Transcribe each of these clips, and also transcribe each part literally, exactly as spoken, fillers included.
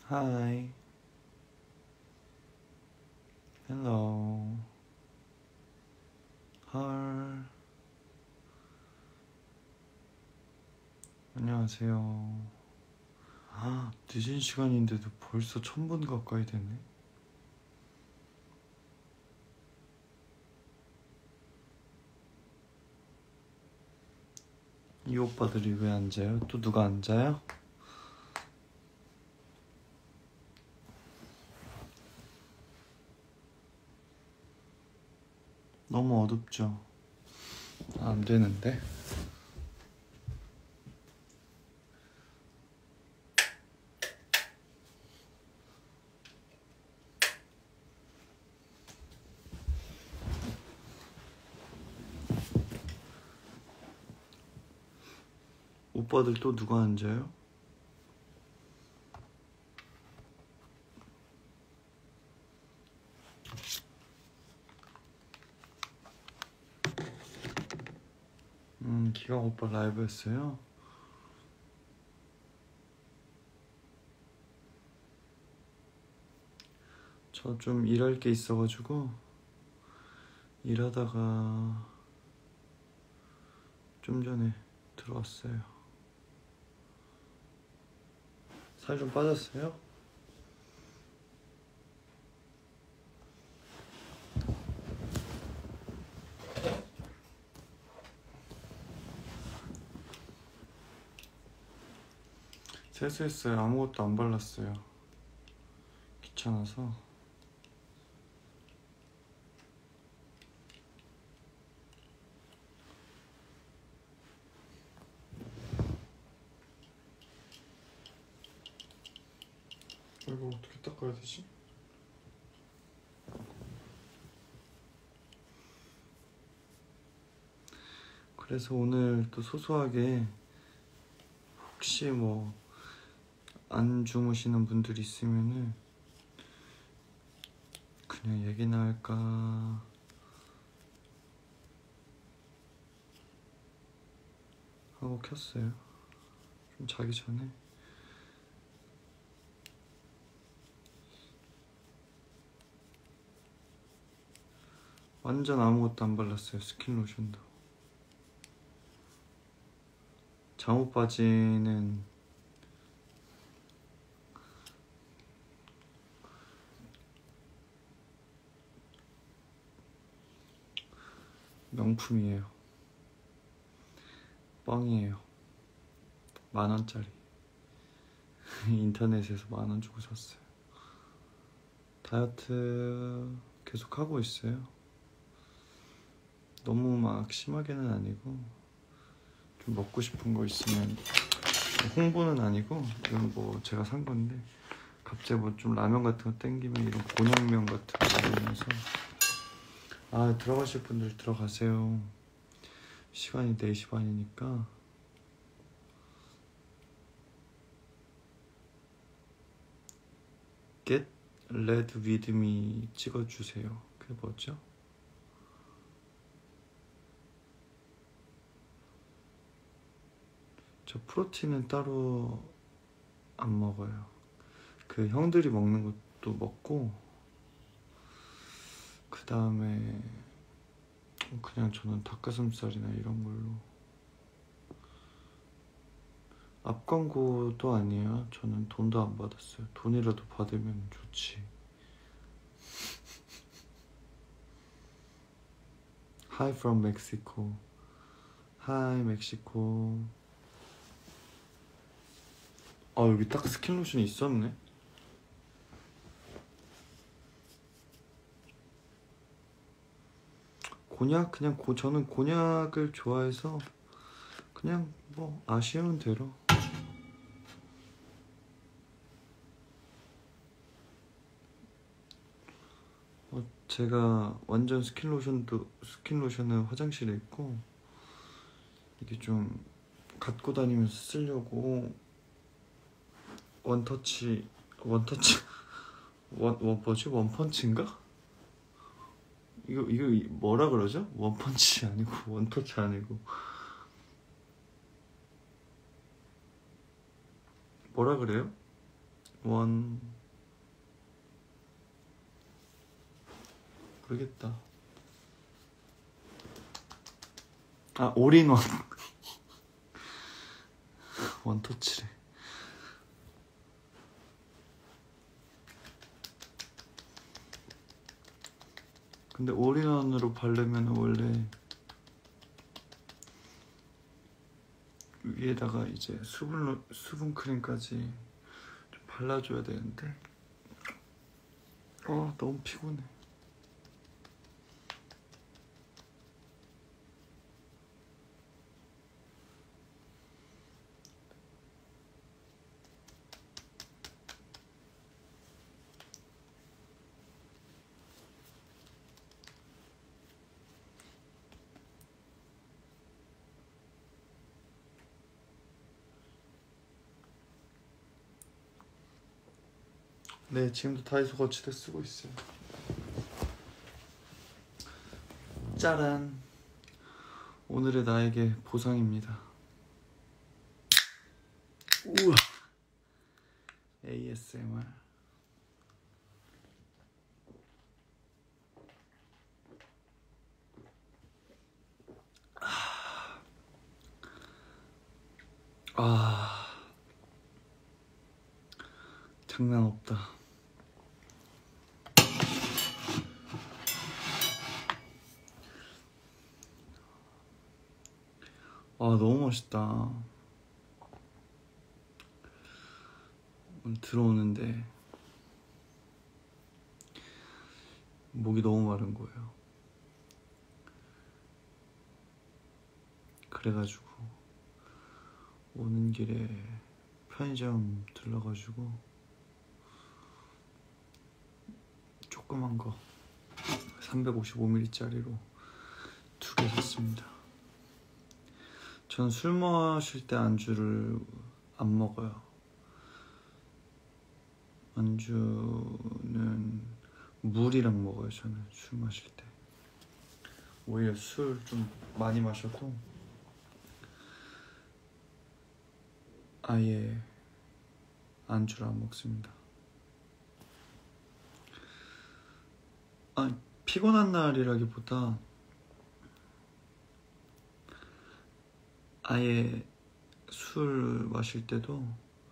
Hi. Hello. 헐. 안녕하세요. 아, 늦은 시간인데도 벌써 천 분 가까이 됐네. 이 오빠들이 왜 앉아요? 또 누가 앉아요? 너무 어둡죠? 아, 안 되는데. 오빠들 또 누가 앉아요? 음, 기광 오빠 라이브 했어요? 저 좀 일할 게 있어가지고 일하다가 좀 전에 들어왔어요. 살 좀 빠졌어요? 세수했어요. 아무것도 안 발랐어요. 귀찮아서. 이거 어떻게 닦아야 되지? 그래서 오늘 또 소소하게 혹시 뭐 안 주무시는 분들 있으면은 그냥 얘기나 할까 하고 켰어요. 좀 자기 전에. 완전 아무것도 안 발랐어요. 스킨 로션도. 잠옷 바지는 명품이에요. 뻥이에요. 만 원짜리. 인터넷에서 만 원 주고 샀어요. 다이어트 계속 하고 있어요. 너무 막 심하게는 아니고 좀 먹고 싶은 거 있으면, 홍보는 아니고 이건 뭐 제가 산 건데 갑자기 뭐 좀 라면 같은 거 땡기면 이런 곤약면 같은 거 먹으면서. 아, 들어가실 분들 들어가세요. 시간이 네 시 반이니까. Get Red With Me 찍어주세요. 그게 뭐죠? 저 프로틴은 따로 안 먹어요. 그 형들이 먹는 것도 먹고, 그 다음에 그냥 저는 닭가슴살이나 이런 걸로. 앞 광고도 아니에요. 저는 돈도 안 받았어요. 돈이라도 받으면 좋지. Hi from Mexico. Hi 멕시코. 아, 여기 딱 스킨 로션이 있었네. 곤약, 그냥 고, 저는 곤약을 좋아해서 그냥 뭐 아쉬운 대로. 어, 제가 완전 스킨 로션도 스킨 로션은 화장실에 있고, 이게 좀 갖고 다니면서 쓰려고 원터치 원터치 원, 원 뭐지? 원펀치인가? 이거 이거 뭐라 그러죠? 원펀치 아니고 원터치 아니고 뭐라 그래요? 원 모르겠다. 아, 올인원. 원터치래. 근데 올인원으로 바르면 원래 위에다가 이제 수분 수분 크림까지 좀 발라줘야 되는데, 아 너무 피곤해. 네, 지금도 다이소 거치대 쓰고 있어요. 짜란, 오늘의 나에게 보상입니다. 우와, 에이에스엠알. 아, 장난 없다. 아, 너무 맛있다. 오늘 들어오는데 목이 너무 마른 거예요. 그래가지고 오는 길에 편의점 들러가지고 조그만 거 삼백오십오 밀리리터짜리로 두 개 샀습니다. 전 술 마실 때 안주를 안 먹어요. 안주는 물이랑 먹어요. 저는 술 마실 때 오히려 술 좀 많이 마셔도 아예 안주를 안 먹습니다. 아니, 피곤한 날이라기보다 아예 술 마실 때도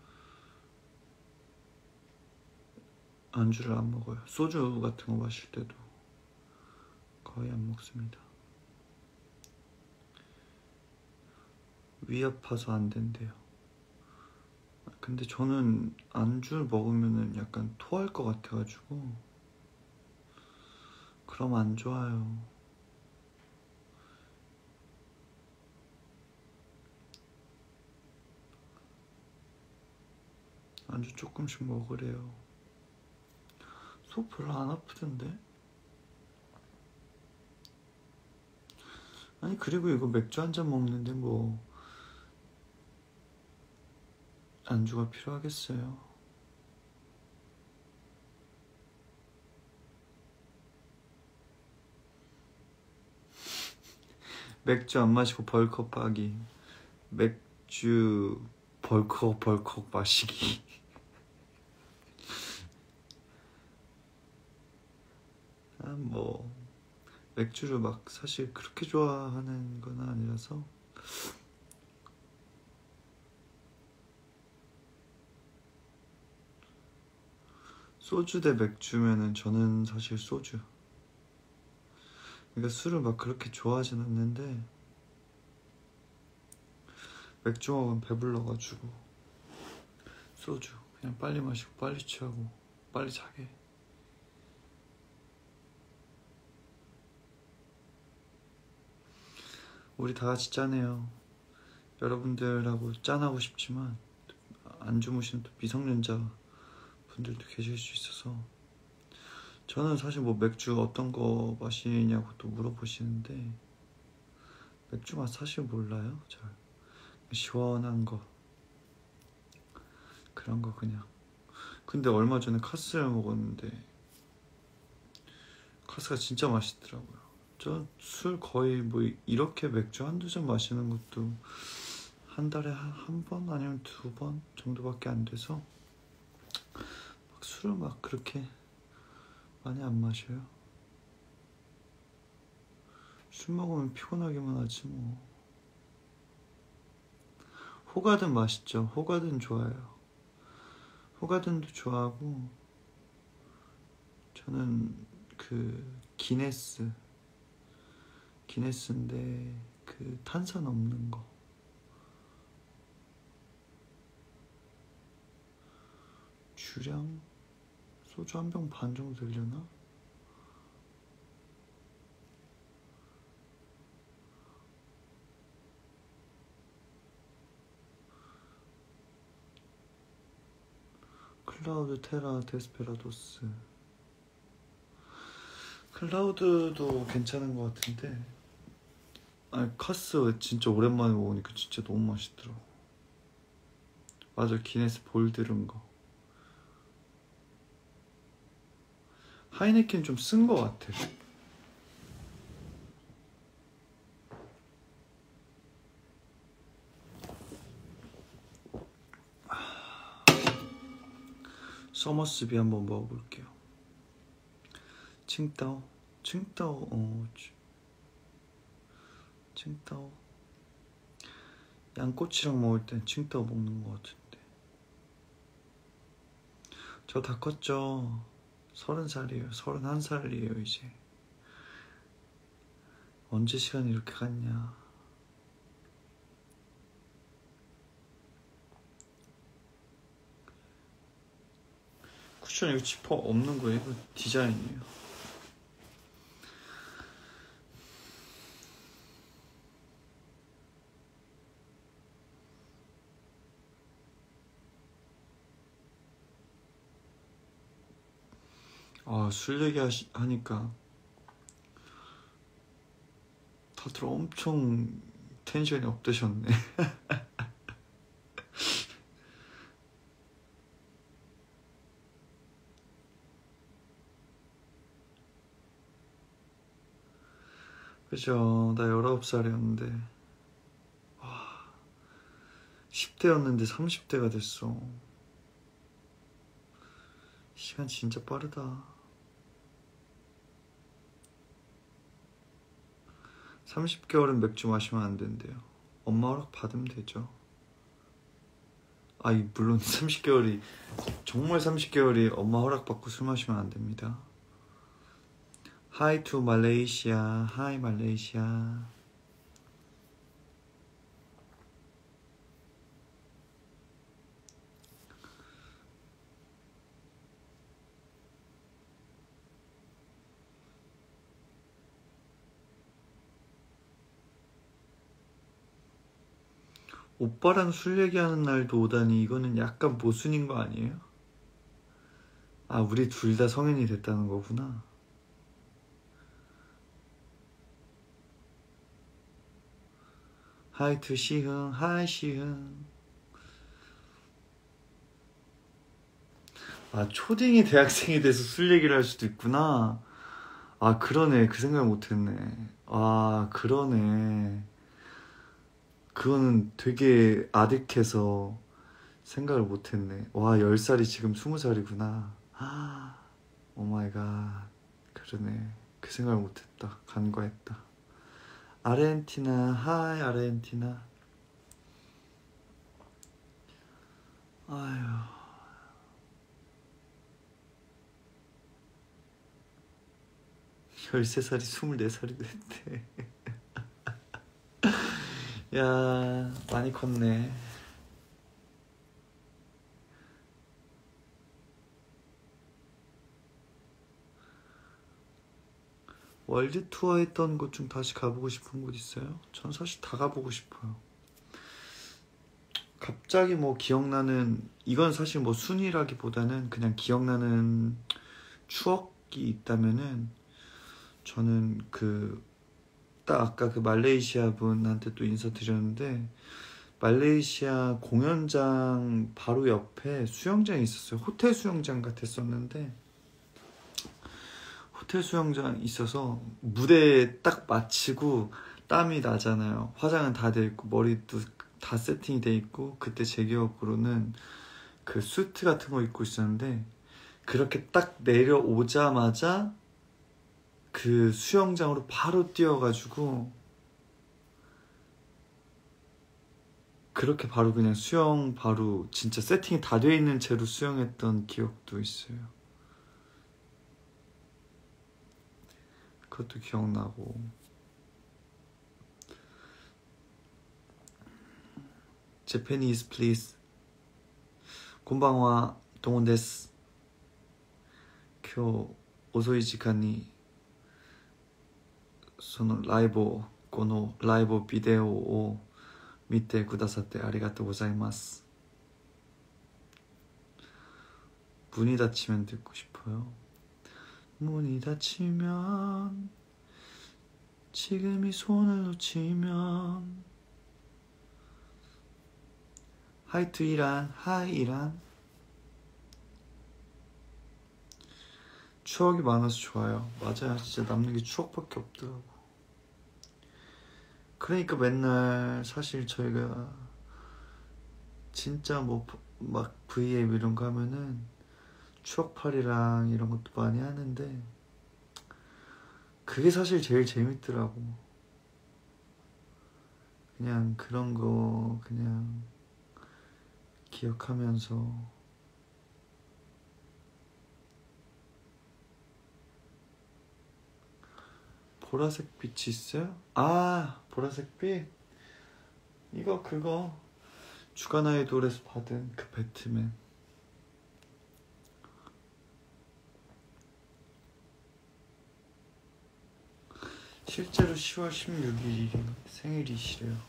안주를 안 먹어요. 소주 같은 거 마실 때도 거의 안 먹습니다. 위 아파서 안 된대요. 근데 저는 안주 먹으면은 약간 토할 것 같아가지고 그럼 안 좋아요. 안주 조금씩 먹으래요. 속 별로 안 아프던데? 아니, 그리고 이거 맥주 한 잔 먹는데 뭐 안주가 필요하겠어요? 맥주 안 마시고 벌컥 하기, 맥주 벌컥 벌컥 마시기. 아, 뭐 맥주를 막 사실 그렇게 좋아하는 건 아니라서. 소주 대 맥주면은 저는 사실 소주. 그러니까 술을 막 그렇게 좋아하진 않는데 맥주 먹으면 배불러가지고 소주 그냥 빨리 마시고 빨리 취하고 빨리 자게. 우리 다 같이 짠해요. 여러분들하고 짠하고 싶지만 안 주무시는 또 미성년자 분들도 계실 수 있어서. 저는 사실 뭐 맥주 어떤 거 마시냐고 또 물어보시는데 맥주 맛 사실 몰라요. 잘 시원한 거 그런 거 그냥. 근데 얼마 전에 카스를 먹었는데 카스가 진짜 맛있더라고요. 저 술 거의 뭐 이렇게 맥주 한두 잔 마시는 것도 한 달에 한 번 아니면 두 번 정도밖에 안 돼서 술을 막 그렇게 많이 안 마셔요. 술 먹으면 피곤하기만 하지 뭐. 호가든 맛있죠. 호가든 좋아요. 호가든도 좋아하고, 저는 그 기네스 기네스인데 그 탄산 없는 거. 주량 소주 한 병 반 정도 되려나? 클라우드 테라 데스페라도스. 클라우드도 괜찮은 것 같은데, 아니 카스 진짜 오랜만에 먹으니까 진짜 너무 맛있더라고. 맞아, 기네스 볼드른 거. 하이네켄 좀 쓴 것 같아. 서머스비 한번 먹어볼게요. 칭따오, 칭따오, 어, 칭따오. 양꼬치랑 먹을 땐 칭따오 먹는 것 같은데. 저 다 컸죠. 서른 살이에요. 서른한 살이에요 이제. 언제 시간이 이렇게 갔냐. 쿠션 이거 지퍼 없는 거예요? 이거 디자인이에요. 아, 술 얘기하니까 다들 엄청 텐션이 업되셨네. 그죠? 나 열아홉 살이었는데 와, 십 대였는데 삼십 대가 됐어. 시간 진짜 빠르다. 삼십 개월은 맥주 마시면 안 된대요. 엄마 허락 받으면 되죠. 아, 물론 삼십 개월이 정말 삼십 개월이 엄마 허락 받고 술 마시면 안 됩니다. Hi to Malaysia. Hi Malaysia. 오빠랑 술 얘기하는 날도 오다니 이거는 약간 모순인 거 아니에요? 아, 우리 둘 다 성인이 됐다는 거구나. 하이 투 시흥. 하이 시흥. 아, 초딩이 대학생이 돼서 술 얘기를 할 수도 있구나. 아, 그러네. 그 생각 못했네. 아, 그러네. 그거는 되게 아득해서 생각을 못했네. 와, 열 살이 지금 스무 살이구나. 오마이갓. 그러네. 그 생각을 못했다. 간과했다. 아르헨티나. 하이 아르헨티나. 아휴. 열세 살이 스물네 살이 됐대. 야, 많이 컸네. 월드 투어 했던 곳 중 다시 가보고 싶은 곳 있어요? 전 사실 다 가보고 싶어요. 갑자기 뭐 기억나는, 이건 사실 뭐 순위라기보다는 그냥 기억나는 추억이 있다면은 저는 그 딱 아까 그 말레이시아 분한테 또 인사드렸는데, 말레이시아 공연장 바로 옆에 수영장이 있었어요. 호텔 수영장 같았었는데, 호텔 수영장 있어서 무대 딱 마치고 땀이 나잖아요. 화장은 다 돼 있고 머리도 다 세팅이 돼 있고, 그때 제 기억으로는 그 수트 같은 거 입고 있었는데 그렇게 딱 내려오자마자 그 수영장으로 바로 뛰어가지고 그렇게 바로 그냥 수영 바로 진짜 세팅이 다 돼 있는 채로 수영했던 기억도 있어요. 그것도 기억나고. Japanese please. 곤방와 동원 데스. 今日遅い時間にそのライブをこのライブビデオを見てくださってありがとうございます. 문이 닫히면 듣고 싶어요. 문이 닫히면 지금 이 손을 놓치면 하이 투 이란 하이 이란. 추억이 많아서 좋아요. 맞아요. 진짜 남는 게 추억밖에 없더라고. 그러니까 맨날 사실 저희가 진짜 뭐 막 브이앱 이런 거 하면은 추억팔이랑 이런 것도 많이 하는데 그게 사실 제일 재밌더라고. 그냥 그런 거 그냥 기억하면서 보라색 빛이 있어요? 아, 보라색 빛? 이거 그거 주간 아이돌에서 받은 그 배트맨. 실제로 시월 십육일이 생일이시래요.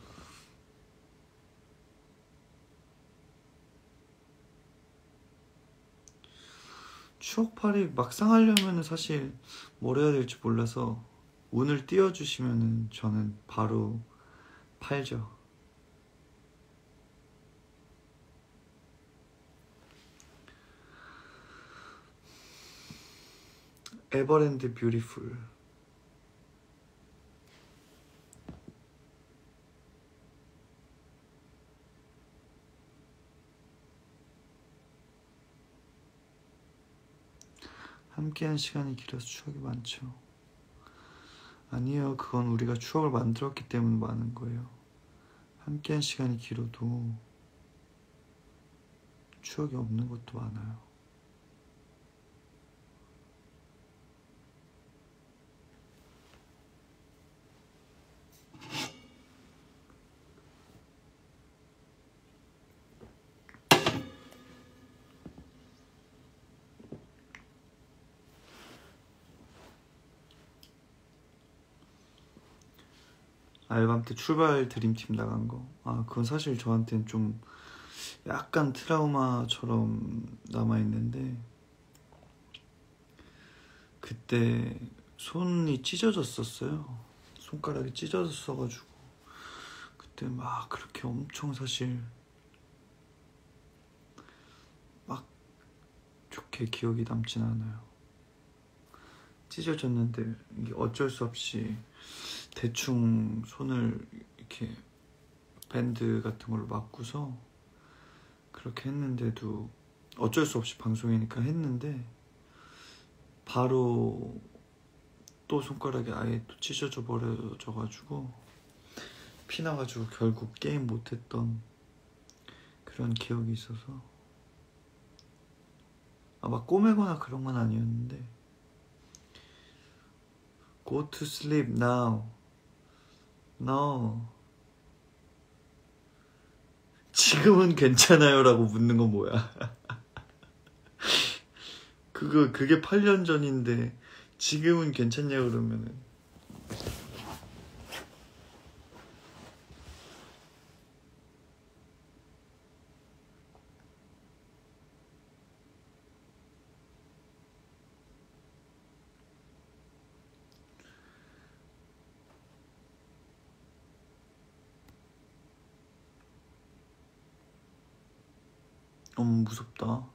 추억팔이 막상 하려면 사실 뭘 해야 될지 몰라서 운을 띄워주시면 저는 바로 팔죠. 에버랜드 뷰티풀. 함께한 시간이 길어서 추억이 많죠. 아니에요. 그건 우리가 추억을 만들었기 때문에 많은 거예요. 함께한 시간이 길어도 추억이 없는 것도 많아요. 알밤 때 출발 드림팀 나간 거. 아, 그건 사실 저한테는 좀 약간 트라우마처럼 남아있는데 그때 손이 찢어졌었어요. 손가락이 찢어졌어가지고 그때 막 그렇게 엄청 사실 막 좋게 기억이 남진 않아요. 찢어졌는데 이게 어쩔 수 없이 대충 손을 이렇게 밴드 같은 걸로 막고서 그렇게 했는데도 어쩔 수 없이 방송이니까 했는데 바로 또 손가락이 아예 또 찢어져 버려져가지고 피나가지고 결국 게임 못했던 그런 기억이 있어서 아, 막 꼬매거나 그런 건 아니었는데 Go to sleep now. No. 지금은 괜찮아요 라고 묻는 건 뭐야. 그거 그게 팔 년 전인데 지금은 괜찮냐 그러면은 너무 무섭다.